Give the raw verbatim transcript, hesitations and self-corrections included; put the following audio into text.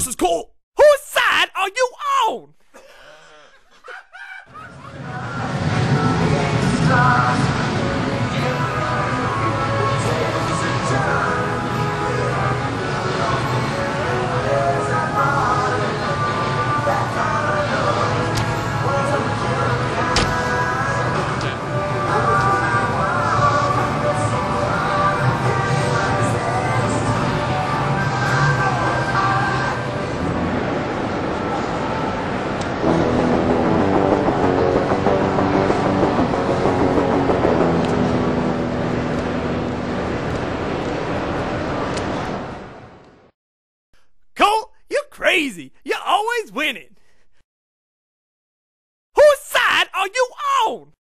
versus Colt. Whose side are you on? Colt, you're crazy. You're always winning. Whose side are you on?